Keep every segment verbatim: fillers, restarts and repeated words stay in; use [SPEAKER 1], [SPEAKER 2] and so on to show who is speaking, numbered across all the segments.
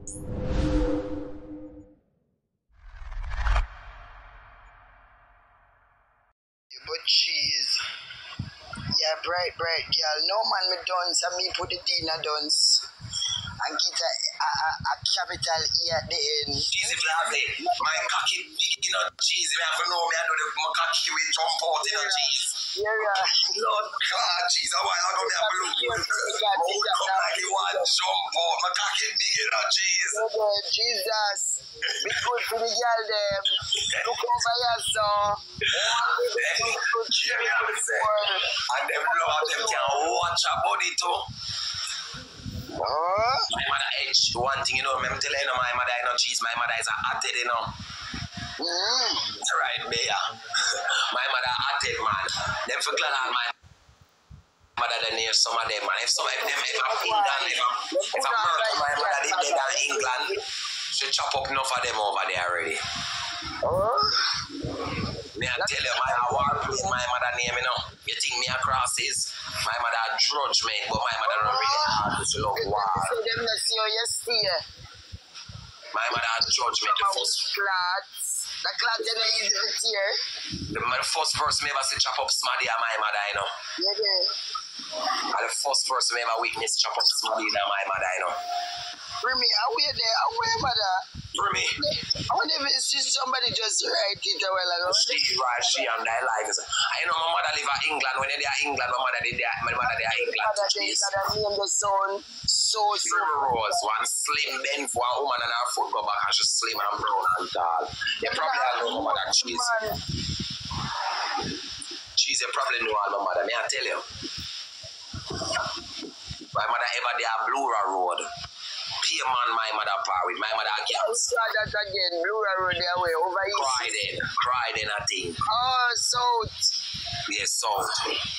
[SPEAKER 1] But cheese. Yeah, bright, bright girl. No man, me dance and me put it in a dance. And get a, a, a capital E at the end.
[SPEAKER 2] Cheesy Blase, my cocky big, you know, cheesy. I have to know me, I know the my cocky will jump out, you know, cheese.
[SPEAKER 1] Yeah, yeah.
[SPEAKER 2] Lord God, cheese, a while ago, me have to look. Hold come like you want jump out. My cocky big, you know, cheese.
[SPEAKER 1] Oh, Jesus. Be good for the girl, them. Look over here, son.
[SPEAKER 2] And them love them can watch a body too.
[SPEAKER 1] Oh?
[SPEAKER 2] My mother edge, one thing you know, I'm telling you, my mother is not cheese, my mother is a atted, you know.
[SPEAKER 1] Mm.
[SPEAKER 2] That's right, Mayor. My mother atted, man. Them for glad my mother than near some of them, man. If some of them, if I'm England, if I'm, if I'm murder, my mother did dead in England, she chop up enough of them over there already.
[SPEAKER 1] Oh?
[SPEAKER 2] Me I tell you, my war place, my mother name, you know. You think me a crosses? My mother drudge me, but my mother don't really hard to love war.
[SPEAKER 1] Them not see how you see.
[SPEAKER 2] My mother judge me the first.
[SPEAKER 1] Clats. The clats are not easy to tear.
[SPEAKER 2] The, the first person me ever see chop up Smaddy and my mother, you know.
[SPEAKER 1] Yeah, yeah.
[SPEAKER 2] And the first person me ever witness chop up Smaddy and my mother, you know.
[SPEAKER 1] Remy, are we there? Are we, mother?
[SPEAKER 2] Remy.
[SPEAKER 1] I wonder if it's just somebody just write it a while ago.
[SPEAKER 2] She, right, she and their life. I know my mother live in England. When they are England, my mother did there. My mother they are England.
[SPEAKER 1] My mother they got a name the son. So, so.
[SPEAKER 2] Rose, one slim bend for a woman and her foot go back and she's slim and brown and tall. You probably know my mother cheese. Cheese, you probably know all my mother. May I tell you? My mother ever there Blue Road. Peer man, my mother par with my mother girls.
[SPEAKER 1] Try that again. Blue Road their way over here.
[SPEAKER 2] Cry then, cry then I think.
[SPEAKER 1] Oh, south.
[SPEAKER 2] Yes, south.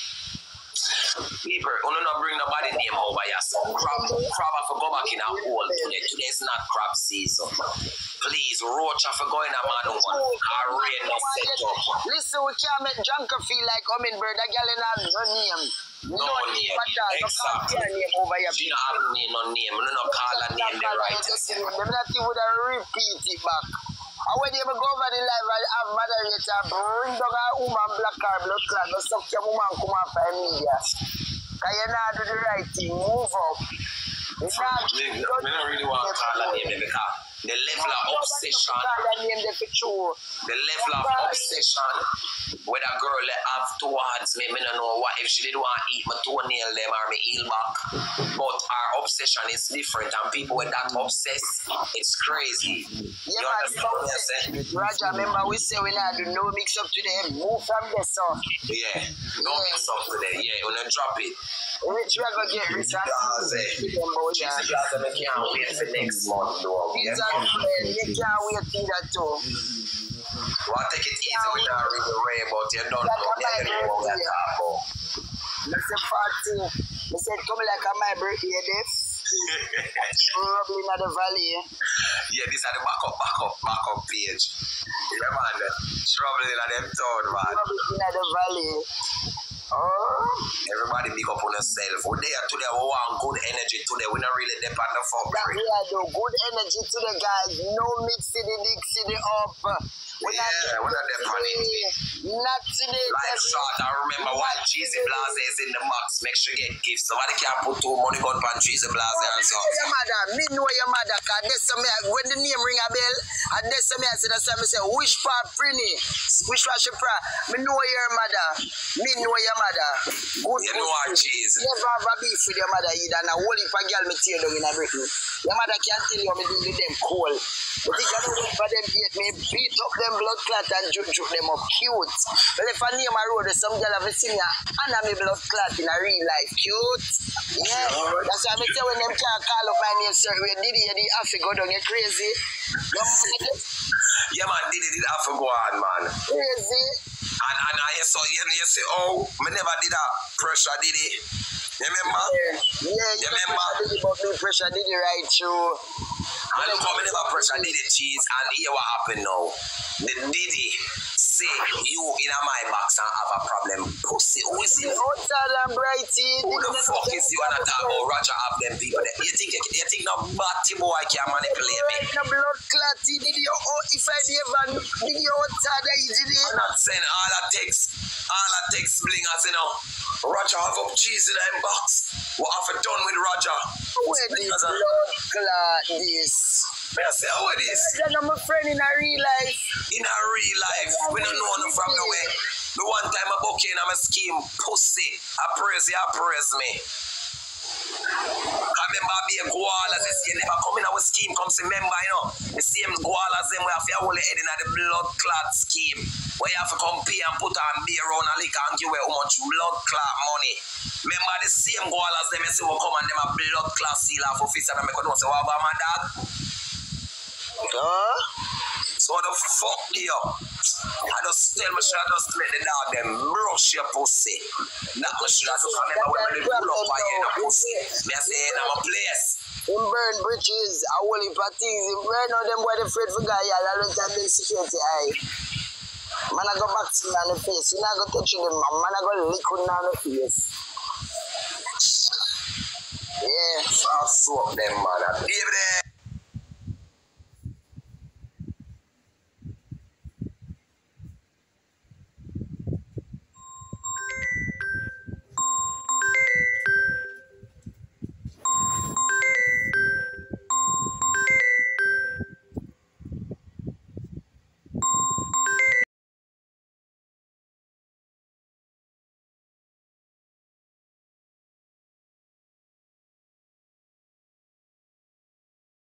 [SPEAKER 2] People, you don't bring nobody name over here. So crab, crab have to go back in a hole today. Today is not crab season. Please, roach have to go in a man one. Our rain is set up.
[SPEAKER 1] Listen, we can't make Junker feel like hummingbird. A girl in has no name.
[SPEAKER 2] No, no name. Exactly.
[SPEAKER 1] Name over here.
[SPEAKER 2] She don't have name, no name. You don't call her name the right.
[SPEAKER 1] Them not even would repeat it back. And when they go over the live and have moderator, bring down a woman black car, blood clot, no suck your woman come up for media. Because you not do the right thing, move up. It's not,
[SPEAKER 2] I don't really want to call her name because the level of obsession, the level of obsession where a girl have towards me, I don't know what if she did want to eat my toenail them or my heel back, but our obsession is different and people with that obsessed, it's crazy.
[SPEAKER 1] Yeah, man, Roger, remember we say we not do no mix up today, move from the song.
[SPEAKER 2] Yeah, no mix up today, yeah, we're gonna drop it.
[SPEAKER 1] Which we are going to get rich and
[SPEAKER 2] Jesus, I can't wait for next month though.
[SPEAKER 1] Exactly, you can't wait till that too.
[SPEAKER 2] Well, take it easy with that really way, but you don't know. You don't know what you're talking about.
[SPEAKER 1] Mister Party, I said, come like a my birthday, this. Probably in the valley.
[SPEAKER 2] Yeah, this is the backup, backup, backup page. Yeah, man. Trouble in them town, man.
[SPEAKER 1] Probably in the valley. Oh.
[SPEAKER 2] Everybody pick up on yourself. We're there today, we want good energy today. We're not really depend on the fuck.
[SPEAKER 1] That we are the good energy today, guys. No mixing the dixie up. We're
[SPEAKER 2] yeah,
[SPEAKER 1] not
[SPEAKER 2] we're not depend on it.
[SPEAKER 1] Not today.
[SPEAKER 2] Life short, I remember while Cheesy Blase is in the box, make sure you get gifts. Somebody can't put two money gun on Cheesy Blase and so.
[SPEAKER 1] Your mother, me know your mother, because that's some when the name ring a bell, and that's some I say that's some say, wish for Prini, wish for Shipra. Me know your mother. Me know your mother. Good,
[SPEAKER 2] you know our cheese.
[SPEAKER 1] Never have a beef with your mother either. And a whole heap of girl me tear down in a Britain. Your mother can't tell you me do with them cool. But if you don't wait for them hate me, beat up them blood clot and juke juke them up cute. But if I name a road, some girl have seen me and me blood clot in a real life. Cute. Yeah. That's why I tell when them can't call up my name, sir. We did it, the have to go down. You crazy?
[SPEAKER 2] Yeah, man, did it, did have to go on, man.
[SPEAKER 1] Crazy.
[SPEAKER 2] And, and I saw you, you say, oh, me never did that pressure, did it? You remember?
[SPEAKER 1] Yeah, yeah, you, you remember? Pressure did it, but me pressure did it right through.
[SPEAKER 2] And look how many never pressure Diddy cheese and hear what happened now. The Diddy say you in my box and have a problem. Pussy, who is you?
[SPEAKER 1] Outside and brighty.
[SPEAKER 2] Who the fuck is you and I talk about Roger have them people there? You think you think no batty boy can manipulate me?
[SPEAKER 1] No blood clot, did you? Oh, if I ever did you outside, I did it.
[SPEAKER 2] I'm not saying all that takes, all that takes blingers, you know. Roger have up cheese in that box. What have you done with Roger?
[SPEAKER 1] Where the blood clot this?
[SPEAKER 2] I say, how it is?
[SPEAKER 1] I'm a friend in a real life.
[SPEAKER 2] In a real life, we don't know no from nowhere. The one time I book in, I'm a scheme, pussy. I praise you, I praise me. I remember being Goalas, you never come in our scheme, come see member, you know. The same Goalas, them we have to hold the head in the blood clot scheme. Where you have to compare and put on beer around and liquor and give away how much blood clot money. Remember the same Goalas, them you see will come and them a blood clot seal off office and make a know say, what about my dad?
[SPEAKER 1] Huh?
[SPEAKER 2] So the fuck you? I just tell me, should I just let the dog them brush your pussy? That much should I just remember when they pull up on you in a pussy. Me say, in a place.
[SPEAKER 1] In burn bridges, I will if I things. In burn all them boy, they afraid for guy, I don't have them security eye. Man, I go back to me on the face. You know, I go touch them, man. Man, I go lick on the face. Yeah.
[SPEAKER 2] I'll swap them, man. David,